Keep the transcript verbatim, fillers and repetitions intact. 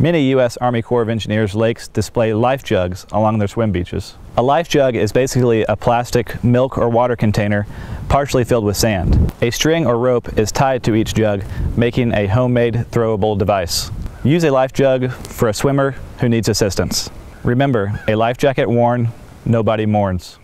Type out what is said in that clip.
Many U S Army Corps of Engineers lakes display life jugs along their swim beaches. A life jug is basically a plastic milk or water container partially filled with sand. A string or rope is tied to each jug, making a homemade throwable device. Use a life jug for a swimmer who needs assistance. Remember, a life jacket worn, nobody mourns.